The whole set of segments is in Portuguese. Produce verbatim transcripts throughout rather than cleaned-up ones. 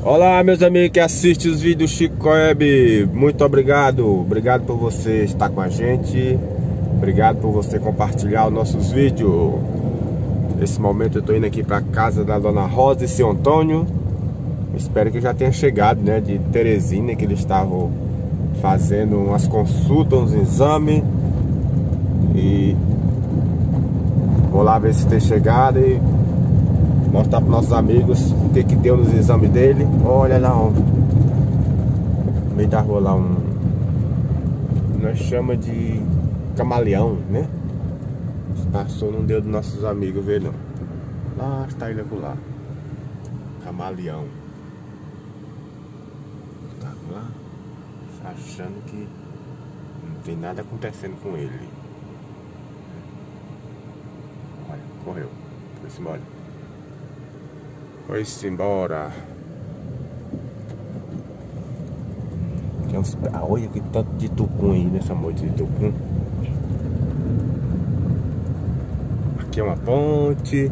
Olá, meus amigos que assistem os vídeos do Chico Web, muito obrigado, obrigado por você estar com a gente, obrigado por você compartilhar os nossos vídeos. Nesse momento eu estou indo aqui para casa da Dona Rosa e seu Antônio, espero que já tenha chegado, né, de Teresina, que eles estavam fazendo umas consultas, uns exames, e vou lá ver se tem chegado e mostrar para nossos amigos o que que deu nos exames dele. Olha lá, ó, no meio da rua lá, um, nós chama de camaleão, né? Passou, não deu dos nossos amigos ver não. Lá está ele lá, camaleão. Tá lá, achando que não tem nada acontecendo com ele. Olha, correu, foi-se embora. Foi-se embora. Tem uns... ah, olha que tanto de tucum aí nessa moita de tucum. Aqui é uma ponte.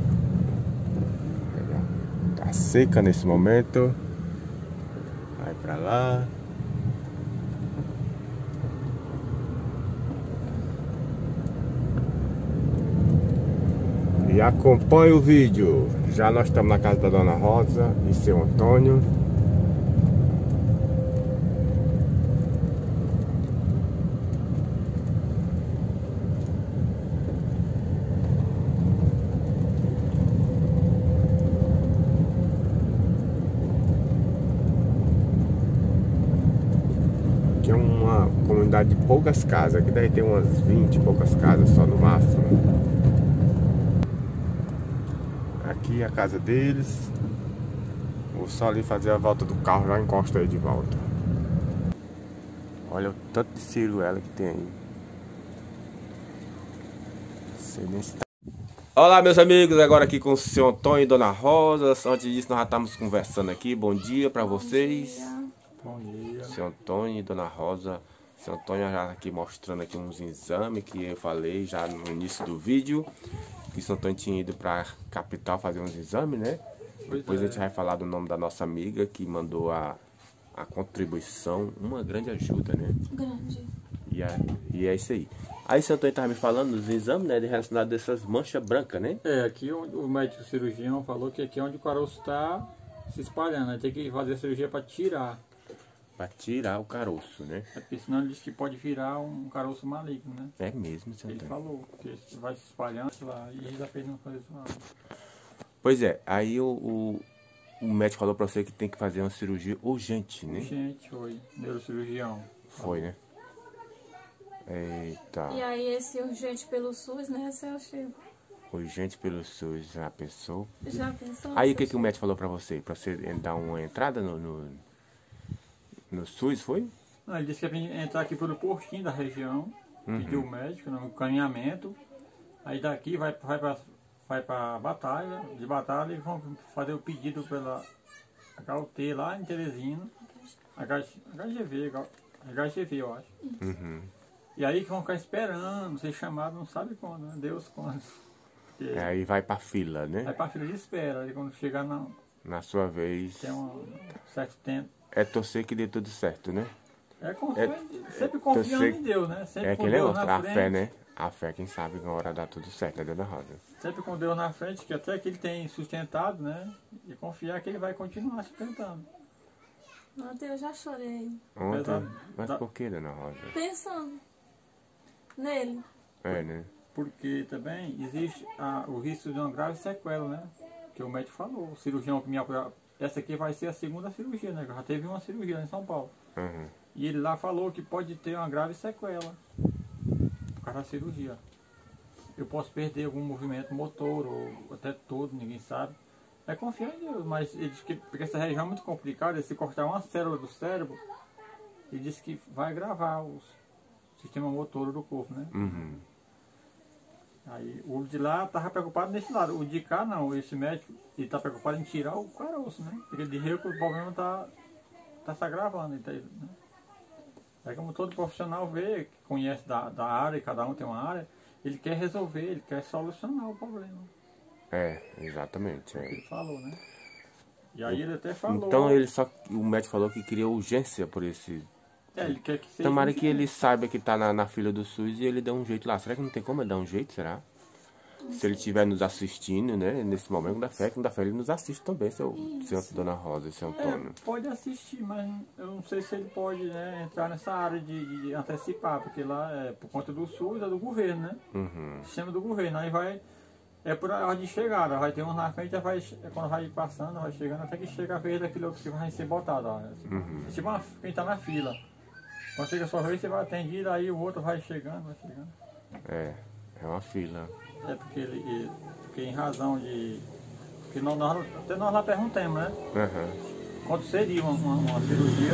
Tá seca nesse momento. Vai pra lá. E acompanhe o vídeo. Já nós estamos na casa da Dona Rosa e seu Antônio. Aqui é uma comunidade de poucas casas. Aqui deve ter umas vinte e poucas casas só no máximo. Aqui é a casa deles. Vou só ali fazer a volta do carro, já encosto aí de volta. Olha o tanto de ciruela que tem aí. Sei nem se tá... Olá, meus amigos, agora aqui com o seu Antônio e Dona Rosa. Antes disso nós já estamos conversando aqui. Bom dia pra vocês. Bom dia. Seu Antônio e Dona Rosa. Seu Antônio já aqui mostrando aqui uns exames que eu falei já no início do vídeo. Que Seu Antônio tinha ido pra capital fazer uns exames, né? Pois Depois é. a gente vai falar do nome da nossa amiga que mandou a, a contribuição, uma grande ajuda, né? Grande. E é, e é isso aí. Aí Seu Antônio estava me falando dos exames, né? De relacionado dessas manchas brancas, né? É, aqui o, o médico cirurgião falou que aqui é onde o caroço está se espalhando, né? Tem que fazer a cirurgia para tirar. Pra tirar o caroço, né? É porque senão ele disse que pode virar um caroço maligno, né? É mesmo, Seu Ele Antônio. falou que vai se espalhando lá e ele já fez não fazer isso lá. Pois é, aí o, o, o médico falou pra você que tem que fazer uma cirurgia urgente, né? Gente, foi neurocirurgião. Foi, né? Eita. E aí esse urgente pelo SUS, né, seu Chico? Urgente pelo SUS, já pensou? Já pensou? Aí o que, seu que o médico falou pra você? Pra você dar uma entrada no, no, no SUS, foi? Não, ele disse que ia entrar aqui pelo postinho da região, Uhum. pediu o médico, no caminhamento. Aí daqui vai, vai para vai pra batalha, de batalha, e vão fazer o pedido pela H U T lá em Teresina, H G V, H G V eu acho. Uhum. E aí que vão ficar esperando, ser chamado não sabe quando, né? Deus quando. É, aí vai pra fila, né? Aí pra fila de espera, aí quando chegar na, Na sua vez. tem um certo tempo. É torcer que dê tudo certo, né? É, confia, É, sempre confiando torcer- em Deus, né? Sempre É com aquele Deus negócio, na a frente. fé, né? A fé, quem sabe que uma hora dá tudo certo, né, Dona Rosa? Sempre com Deus na frente, que até que ele tem sustentado, né? E confiar que ele vai continuar sustentando. Ontem eu já chorei. Ontem. Verdade. Mas Dá- por que, Dona Rosa? Pensando nele. É, né? Porque também existe a- o risco de uma grave sequela, né? Que o médico falou, o cirurgião que me apoiou. Essa aqui vai ser a segunda cirurgia, né? Já teve uma cirurgia em São Paulo. Uhum. E ele lá falou que pode ter uma grave sequela por causa da cirurgia. Eu posso perder algum movimento motor ou até todo, ninguém sabe. É confiar em Deus, mas ele diz que porque essa região é muito complicada, se cortar uma célula do cérebro, ele disse que vai agravar o sistema motor do corpo, né? Uhum. Aí o de lá estava preocupado nesse lado, o de cá não, esse médico ele está preocupado em tirar o caroço, né? Porque de rio que o problema está tá se agravando. Ele tá, né? É como todo profissional vê, que conhece da, da área, cada um tem uma área, ele quer resolver, ele quer solucionar o problema. É, exatamente. É o que É. ele falou, né? E aí ele até falou... Então ele só, o médico falou que queria urgência por esse... É, ele quer que seja... Tomara que ele saiba que tá na, na fila do SUS e ele dê um jeito lá. Será que não tem como ele dar um jeito, será? Se ele estiver nos assistindo, né, nesse momento da fé, que da fé ele nos assiste também, seu, seu Dona Rosa e seu Antônio. É, pode assistir, mas eu não sei se ele pode, né, entrar nessa área de, de antecipar, porque lá é por conta do SUS, é do governo, né? Uhum. Sistema do governo. Aí vai, é por a hora de chegada, vai ter uns na frente, vai, quando vai passando, vai chegando, até que chega a vez daquele outro que vai ser botado. Ó. Uhum. É tipo uma, quem tá na fila. Quando chega a sua vez, você vai atendido, aí o outro vai chegando, vai chegando. É, é uma fila. É porque ele, ele porque em razão de... Porque nós, nós, até nós lá perguntamos, né? Uhum. Quanto seria uma, uma, uma cirurgia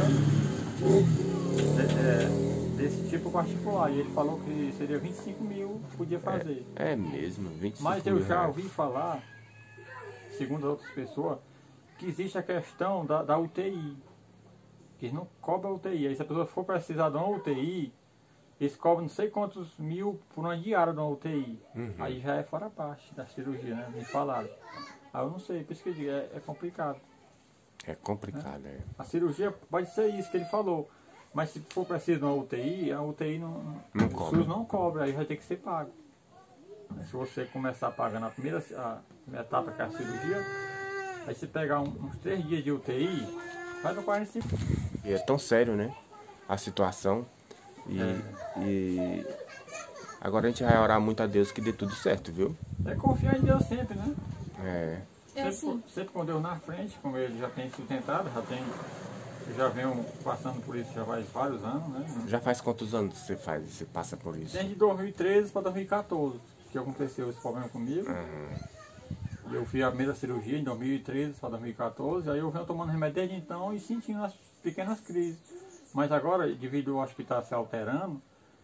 de, é, desse tipo particular? E ele falou que seria vinte e cinco mil, podia fazer. É, é mesmo, vinte e cinco Mas eu mil já reais. ouvi falar, segundo outras pessoas, que existe a questão da, da U T I. Que eles não cobram a U T I. Aí se a pessoa for precisar de uma U T I, eles cobram não sei quantos mil por uma diária de uma U T I. Uhum. Aí já é fora a parte da cirurgia, né? Me falaram. Aí eu não sei, por isso que eu digo, é, é complicado. É complicado, é. A cirurgia pode ser isso que ele falou. Mas se for preciso de uma U T I, a U T I não, Não o cobra. SUS não cobra, aí vai ter que ser pago. Mas se você começar pagando a primeira, a primeira etapa, que é a cirurgia, aí você pegar um, uns três dias de U T I, vai no quarenta e cinco. E é tão sério, né? A situação. E, É. e agora a gente vai orar muito a Deus que dê tudo certo, viu? É confiar em Deus sempre, né? É. É Sempre, assim. sempre com Deus na frente, como ele já tem sustentado, já tem. Eu já venho passando por isso já faz vários anos, né? Já faz quantos anos você faz, você passa por isso? Desde dois mil e treze para dois mil e quatorze que aconteceu esse problema comigo. Uhum. Eu fiz a primeira cirurgia em dois mil e treze para dois mil e quatorze, aí eu venho tomando remédio desde então e sentindo as pequenas crises. Mas agora, devido ao hospital se alterando,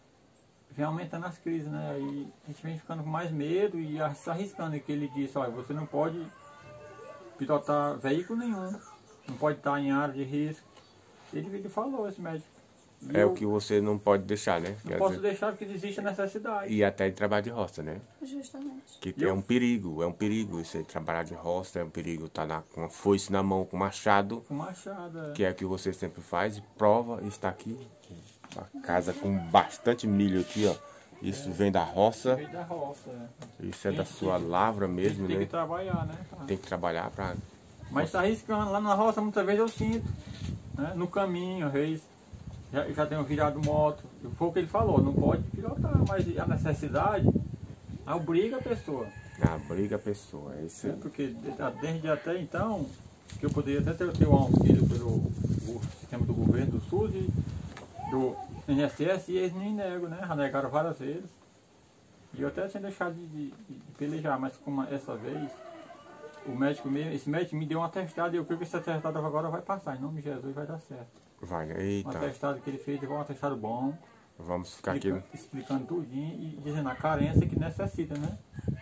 vem aumentando as crises, né? Aí a gente vem ficando com mais medo e se arriscando. E que ele disse, olha, você não pode pilotar veículo nenhum, não pode estar em área de risco. Ele, ele falou, esse médico. E É eu o que você não pode deixar, né? não Quer posso dizer, deixar porque existe a necessidade. e até de trabalho de roça, né? Justamente. Que E é eu- um perigo, é um perigo você trabalhar de roça, é um perigo estar na, com uma foice na mão, com machado, Com machado, é. que é o que você sempre faz, e prova, está aqui, uma casa com bastante milho aqui, ó. Isso vem da roça, Veio da roça, é. isso é da sua lavra mesmo, Tem que né? trabalhar, né? cara? Tem que trabalhar para... Mas tá arriscando, lá na roça muitas vezes eu sinto, né? No caminho, às vezes, já, já tenho virado moto, foi o que ele falou, não pode pilotar, mas a necessidade obriga a pessoa, Abriga a pessoa, é isso né? aí. Porque de- desde até então, que eu poderia até ter, ter um auxílio pelo o sistema do governo, do SUS e do N S S, e eles nem negam, né? Já negaram várias vezes. E eu até tinha deixado de, de, de pelejar, mas como essa vez, o médico mesmo, esse médico me deu um atestado e eu creio que esse atestado agora vai passar, em nome de Jesus vai dar certo. Vai, Um eita, atestado que ele fez, foi um atestado bom, vamos ficar aqui, explica- explicando tudinho e dizendo a carência que necessita, né?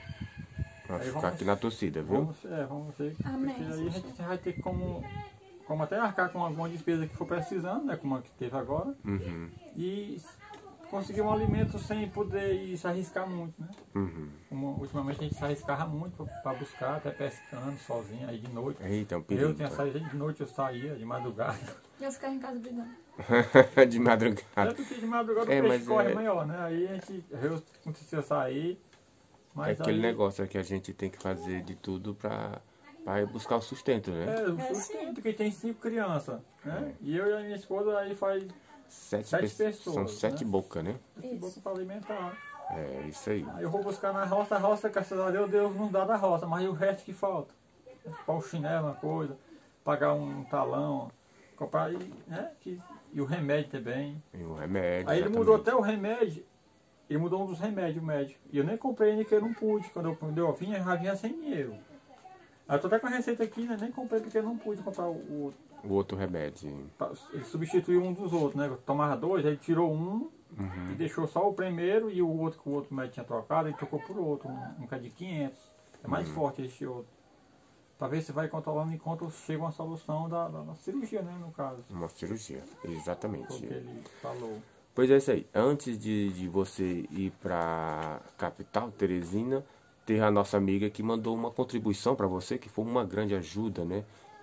vamos aí ficar vamos- aqui na torcida, viu? Vamos, é, vamos ver. Amém. Porque aí a gente vai ter como, como até arcar com alguma despesa que for precisando, né? Como a que teve agora. Uhum, E conseguir um alimento sem poder ir se arriscar muito, né? uhum. Como, ultimamente a gente se arriscava muito para buscar, até pescando sozinho, aí de noite. Eita, é um Eu perigo. tinha saído de noite, eu saía de madrugada. Eu ficava em casa brigando. De É madrugada. porque de madrugada É, o peixe mas corre é- maior, né? Aí a gente eu conseguia sair. É Mas aquele aí, negócio que a gente tem que fazer de tudo pra, pra ir buscar o sustento, né? É, o É, sustento, que tem cinco crianças, né? E eu e a minha esposa aí faz Sete, sete pe- pessoas, São sete né? bocas, né? esse boca para alimentar. É, isso aí. Aí eu vou buscar na roça, a roça, graças a Deus, Deus nos dá da roça, mas e o resto que falta? Comprar um chinelo, uma coisa, pagar um talão, comprar, e, né? Que, e o remédio também. E o remédio. Aí ele exatamente. mudou até o remédio, ele mudou um dos remédios, o médico. E eu nem comprei ainda que eu não pude, quando eu, quando eu vinha, já vinha sem dinheiro. Aí eu tô até com a receita aqui, né? Nem comprei porque eu não pude comprar o, o O outro remédio. ele substituiu um dos outros, né? Eu tomava dois, aí ele tirou um Uhum. e deixou só o primeiro e o outro que o outro médico tinha trocado, ele trocou por outro, um, um que é de quinhentos. É mais Uhum. forte esse outro. Pra ver se vai controlando enquanto chega uma solução da, da, da cirurgia, né? No caso. Uma cirurgia, Foi o exatamente. que ele falou. Pois é isso aí. Antes de, de você ir pra capital, Teresina, teve a nossa amiga que mandou uma contribuição para você, que foi uma grande ajuda, né?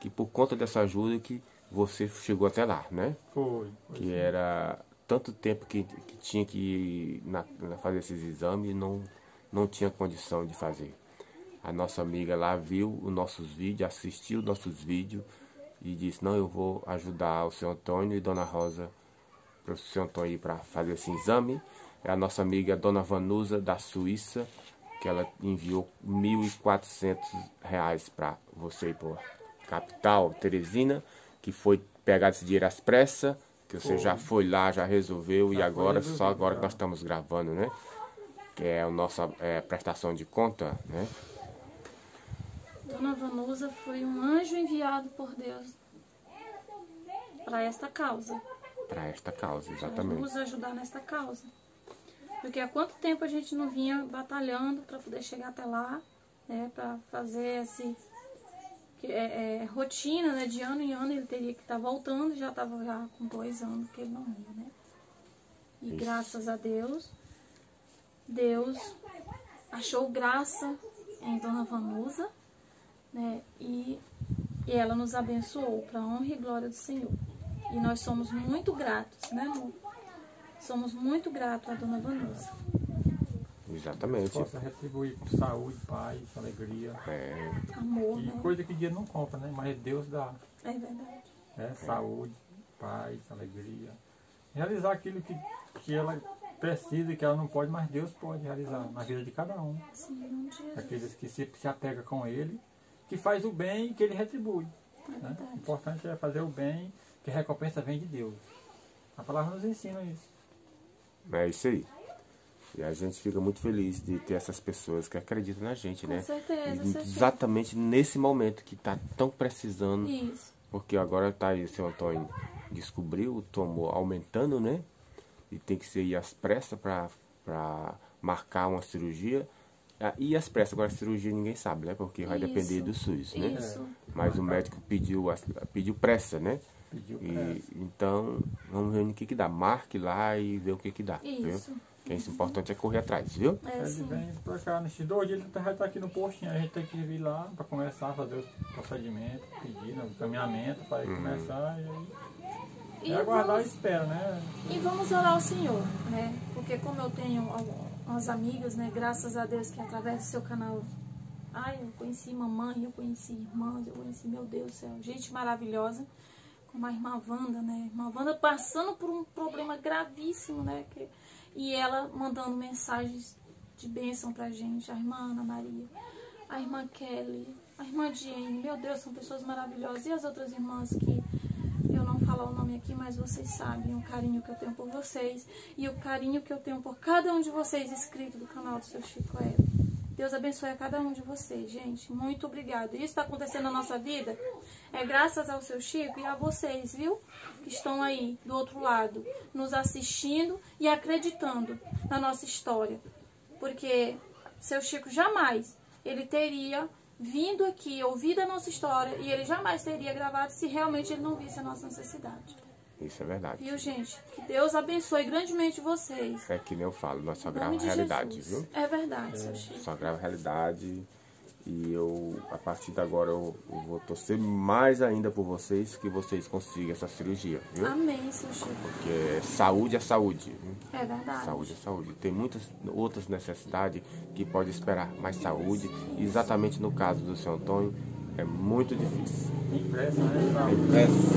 que por conta dessa ajuda que você chegou até lá, né? Foi. foi Que sim. era tanto tempo que, que tinha que ir na, na fazer esses exames e não, não tinha condição de fazer. A nossa amiga lá viu os nossos vídeos, assistiu os nossos vídeos e disse, não, eu vou ajudar o seu Antônio e Dona Rosa para o seu Antônio ir para fazer esse exame. É a nossa amiga Dona Vanusa da Suíça, que ela enviou mil e quatrocentos reais para você ir para a capital, Teresina, que foi pegar esse dinheiro às pressas, que você Foi. já foi lá, já resolveu, Já e foi agora, resolvido, só agora já. que nós estamos gravando, né? Que é a nossa é, prestação de conta, né? Dona Vanusa foi um anjo enviado por Deus para esta causa. Para esta causa, Para exatamente. nos ajudar nesta causa. Porque há quanto tempo a gente não vinha batalhando para poder chegar até lá, né? Para fazer esse... que é, é, rotina, né? De ano em ano ele teria que estar voltando, já estava já com dois anos que ele não ia, né? E Isso. graças a Deus, Deus achou graça em Dona Vanusa, né? E, e ela nos abençoou para a honra e glória do Senhor. E nós somos muito gratos, né, amor? Somos muito gratos a Dona Vanusa. Exatamente. Possa retribuir com saúde, paz, alegria. É, Amor, E né? coisa que dinheiro não compra, né? Mas Deus dá. É verdade. Né? Saúde, paz, alegria. Realizar aquilo que, que ela precisa e que ela não pode, mas Deus pode realizar na vida de cada um. Sim, em nome de Jesus. Aqueles que se, se apegam com Ele, que faz o bem e que Ele retribui. É Né? verdade. O importante é fazer o bem, que a recompensa vem de Deus. A palavra nos ensina isso. é isso aí. E a gente fica muito feliz de ter essas pessoas que acreditam na gente, Com né? certeza, E seu exatamente nesse momento que tá tão precisando. Isso. Porque agora tá aí, o seu Antônio descobriu, tomou aumentando, né? E tem que ser ir às pressas para marcar uma cirurgia. Ah, e às pressas, agora a cirurgia ninguém sabe, né? Porque vai Isso. depender do SUS, né? Isso. Mas o médico pediu, as- pediu pressa, né? Pediu E, pressa. então, vamos ver o que que dá. Marque lá e ver o que que dá, viu? Isso. Que é isso importante é correr atrás, viu? É Ele assim. vem pra cá, nesses dois dias ele vai estar aqui no postinho, a gente tem que vir lá para começar a fazer os procedimentos, pedir né, o caminhamento para ele começar e aí E é aguardar vamos, e espera, né? e vamos orar ao Senhor, né? Porque como eu tenho algumas amigas, né? Graças a Deus que através do seu canal, ai, eu conheci mamãe, eu conheci irmãs, eu conheci, meu Deus do céu, gente maravilhosa, como a irmã Wanda, né? Irmã Wanda passando por um problema gravíssimo, né? Que, e ela mandando mensagens de bênção pra gente, a irmã Ana Maria, a irmã Kelly, a irmã Jane, meu Deus, são pessoas maravilhosas. E as outras irmãs que eu não falar o nome aqui, mas vocês sabem o carinho que eu tenho por vocês e o carinho que eu tenho por cada um de vocês inscritos do canal do seu Chico Hebe. Deus abençoe a cada um de vocês, gente. Muito obrigado. Isso está acontecendo na nossa vida é graças ao seu Chico e a vocês, viu? Que estão aí do outro lado, nos assistindo e acreditando na nossa história. Porque seu Chico jamais ele teria vindo aqui, ouvido a nossa história, e ele jamais teria gravado se realmente ele não visse a nossa necessidade. Isso é verdade. Viu, gente? Que Deus abençoe grandemente vocês. É que nem eu falo, nós só Em grava nome de realidade, Jesus. viu? É verdade, seu Chico. Só grava realidade. E eu, a partir de agora, eu, eu vou torcer mais ainda por vocês, que vocês consigam essa cirurgia, viu? Amém, seu Chico. Porque saúde é saúde, viu? É verdade. Saúde é saúde. Tem muitas outras necessidades que pode esperar, mas saúde, exatamente no caso do seu Antônio, é muito difícil. Tem pressa, né? Tem Saúde.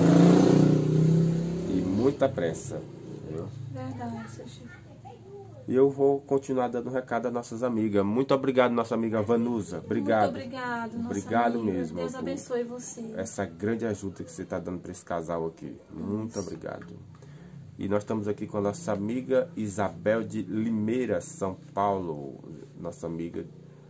pressa. E muita pressa, viu? Verdade, seu Chico. E eu vou continuar dando recado às nossas amigas. Muito obrigado, nossa amiga Vanusa. Obrigado. Muito obrigado, nossa Obrigado amiga. mesmo. Deus por abençoe você. Essa grande ajuda que você está dando para esse casal aqui. Muito obrigado. E nós estamos aqui com a nossa amiga Isabel de Limeira, São Paulo. Nossa amiga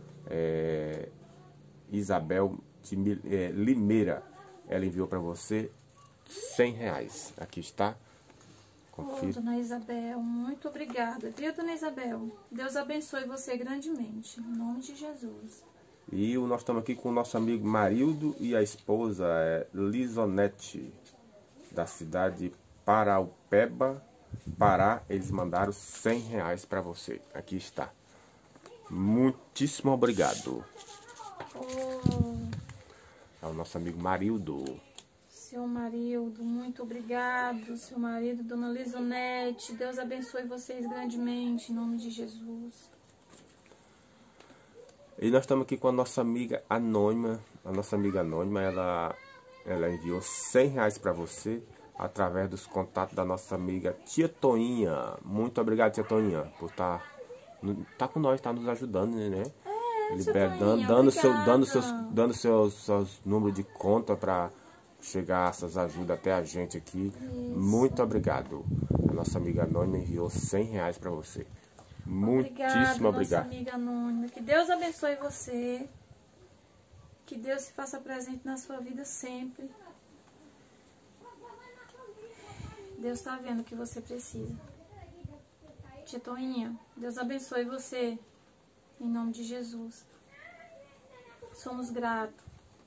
é, Isabel de Mi- é, Limeira. Ela enviou para você cem reais. Aqui está. Ô, Confira. dona Isabel, muito obrigada. Viu, dona Isabel? Deus abençoe você grandemente. Em nome de Jesus. E o- nós estamos aqui com o nosso amigo Marildo e a esposa é, Lisonete, da cidade de Paraupeba, Pará. Eles mandaram cem reais para você. Aqui está. Muitíssimo obrigado. Ô, É o nosso amigo Marildo. Seu Marildo, muito obrigado. Seu marido, Dona Lisonete, Deus abençoe vocês grandemente, em nome de Jesus. E nós estamos aqui com a nossa amiga anônima. A nossa amiga anônima, ela, ela enviou cem reais para você através dos contatos da nossa amiga Tia Toinha. Muito obrigado, Tia Toinha, por estar tá, tá com nós, tá nos ajudando, né? É, Liber, Tia dando, Toinha, dando, seu, obrigada. dando, seus, dando seus, seus números de conta para chegar essas ajudas até a gente aqui. Isso. Muito obrigado. A nossa amiga anônima enviou cem reais para você. Muitíssimo obrigado. Nossa amiga anônima. Que Deus abençoe você. Que Deus se faça presente na sua vida sempre. Deus está vendo o que você precisa. Tia Toinha, Deus abençoe você. Em nome de Jesus. Somos gratos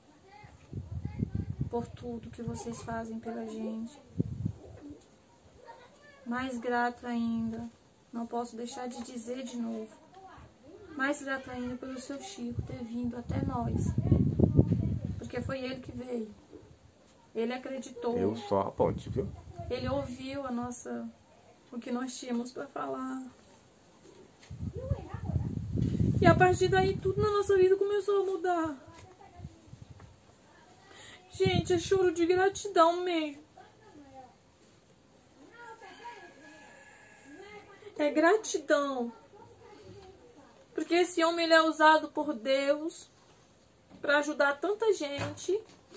por tudo que vocês fazem pela gente. Mais grato ainda. Não posso deixar de dizer de novo. Mais grato ainda pelo seu Chico ter vindo até nós. Porque foi ele que veio. Ele acreditou. Eu só a ponte, viu? Ele ouviu a nossa, o que nós tínhamos para falar. E a partir daí tudo na nossa vida começou a mudar. Gente, é choro de gratidão mesmo. É gratidão. Porque esse homem ele é usado por Deus para ajudar tanta gente.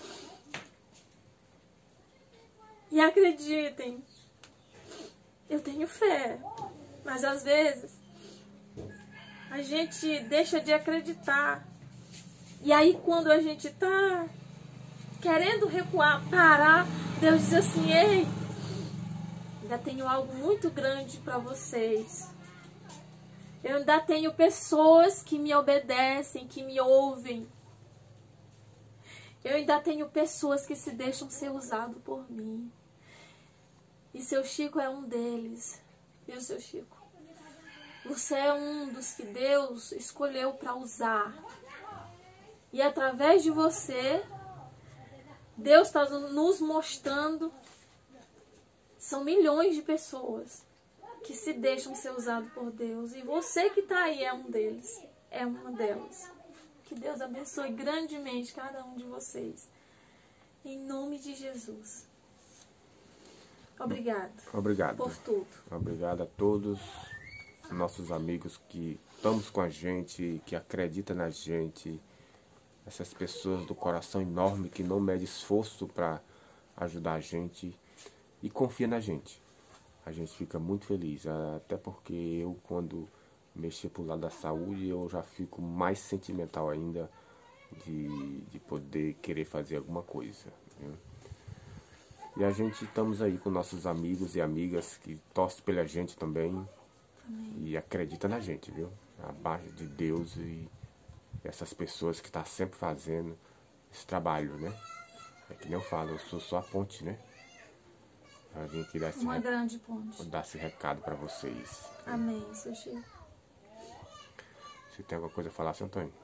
E acreditem, eu tenho fé, mas às vezes a gente deixa de acreditar. E aí quando a gente tá querendo recuar, parar, Deus diz assim: ei, ainda tenho algo muito grande para vocês. Eu ainda tenho pessoas que me obedecem, que me ouvem. Eu ainda tenho pessoas que se deixam ser usadas por mim. E seu Chico é um deles. Viu, seu Chico? Você é um dos que Deus escolheu para usar. E através de você, Deus está nos mostrando. São milhões de pessoas que se deixam ser usadas por Deus. E você que está aí é um deles. É uma delas. Que Deus abençoe grandemente cada um de vocês. Em nome de Jesus. Obrigado. Obrigado. Por tudo. Obrigado a todos nossos amigos que estamos com a gente, que acreditam na gente. Essas pessoas do coração enorme que não mede esforço para ajudar a gente e confia na gente. A gente fica muito feliz. Até porque eu, quando mexer pro lado da saúde, eu já fico mais sentimental ainda de, de poder querer fazer alguma coisa, viu? E a gente estamos aí com nossos amigos e amigas que torcem pela gente também. Amém. E acreditam na gente, viu? Abaixo de Deus e essas pessoas que estão tá sempre fazendo esse trabalho, né? É que nem eu falo, eu sou só a ponte, né? Eu vim aqui dar esse, Uma grande ponte. dar esse recado para vocês. Amém, seu Chico. Você tem alguma coisa a falar, seu Antônio?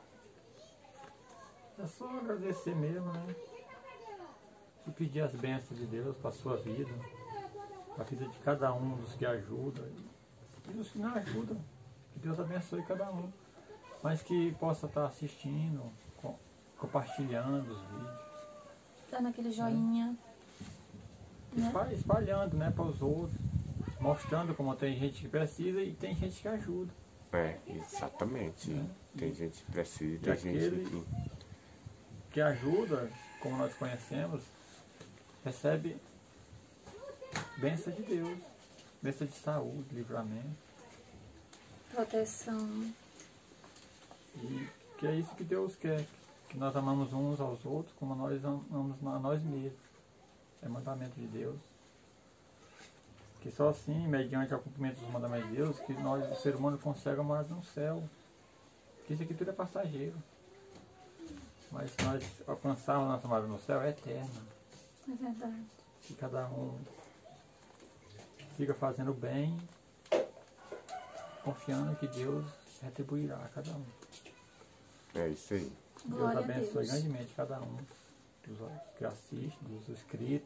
É só agradecer mesmo, né? E pedir as bênçãos de Deus para a sua vida, para a vida de cada um dos que ajudam e dos que não ajudam. Que Deus abençoe cada um. Mas que possa estar assistindo, com, compartilhando os vídeos. Dando aquele joinha. Né? Né? Espalhando, né, para os outros. Mostrando como tem gente que precisa e tem gente que ajuda. É, exatamente. Né? Tem e, gente que precisa e tem gente que... que ajuda, como nós conhecemos, recebe bênção de Deus, bênção de saúde, livramento. Proteção. E que é isso que Deus quer, que nós amamos uns aos outros como nós amamos a nós mesmos. É mandamento de Deus. Que só assim, mediante o cumprimento dos mandamentos de Deus, que nós, o ser humano, consegue morar no céu. Que isso aqui tudo é passageiro. Mas se nós alcançarmos a nossa morada no céu, é eterna. É verdade. Que cada um fica fazendo bem, confiando que Deus retribuirá a cada um. É isso aí. Deus abençoe grandemente cada um. dos que assistem, dos inscritos.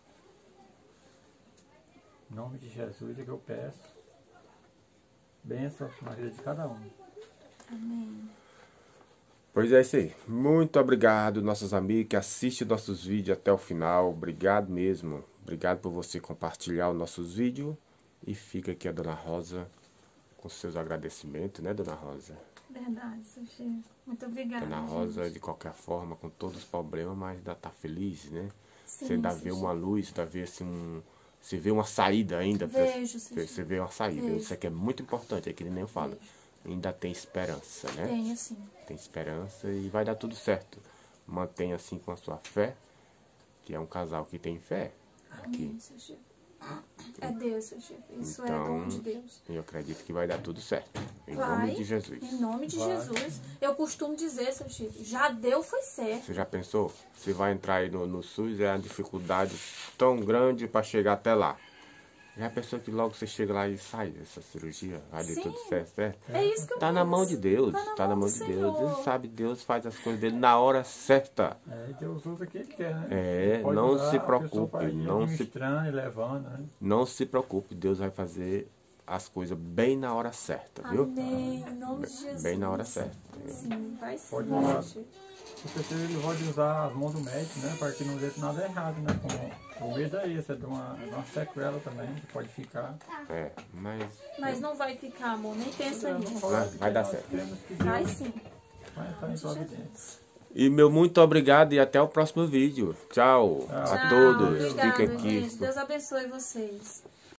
Em nome de Jesus é que eu peço. Bênção na vida de cada um. Amém. Pois é isso aí. Muito obrigado, nossos amigos que assistem nossos vídeos até o final. Obrigado mesmo. Obrigado por você compartilhar os nossos vídeos. E fica aqui a Dona Rosa com seus agradecimentos, né, Dona Rosa? Verdade, seu Chico. Muito obrigada. Dona Rosa, gente. de qualquer forma, com todos os problemas, mas ainda tá feliz, né? Sim, você ainda seu vê Chico. uma luz, ainda vê assim um... Você vê uma saída ainda. Vejo, seu você, Chico. você vê uma saída. Vejo. Isso aqui é muito importante, é que ele nem fala. Vejo. Ainda tem esperança, né? Tenho, sim. Tem esperança e vai dar tudo certo. Mantenha assim com a sua fé, que é um casal que tem fé. Amém, seu Chico. É Deus, seu Chico. Isso é Então, dom de Deus. eu acredito que vai dar tudo certo. Em Vai, nome de Jesus. Em nome de Vai. Jesus. Eu costumo dizer, seu Chico, já deu, foi certo. Você já pensou? Você vai entrar aí no, no SUS, é uma dificuldade tão grande para chegar até lá. Já pensou que logo você chega lá e sai dessa cirurgia? Vai dar Sim. tudo certo, certo? É isso que eu Tá na penso. mão de Deus, Tá na tá na mão mão do de Deus. Senhor. Deus sabe, Deus faz as coisas dele na hora certa. É, Deus usa o que ele quer, né? É, Ele pode não usar, se a pessoa preocupe, vai ir não se- administrando e levando, né? Não se preocupe, Deus vai fazer as coisas bem na hora certa, viu? Amém. Em nome de Jesus. Bem na hora certa. Sim, vai sim, Pode seu usar. Chico. Com certeza ele pode usar as mãos do médico, né? Para que não dê nada errado, né? Com, o medo é esse, é de uma, de uma sequela também, que pode ficar. É, mas Mas não vai ficar, amor. Nem pensa Não nisso. Vai- vai dar nós certo. temos que Vai Deus sim. vai estar em providência. E meu muito obrigado e até o próximo vídeo. Tchau, a Tchau, todos. Obrigado, Fica aqui. gente. Deus abençoe vocês.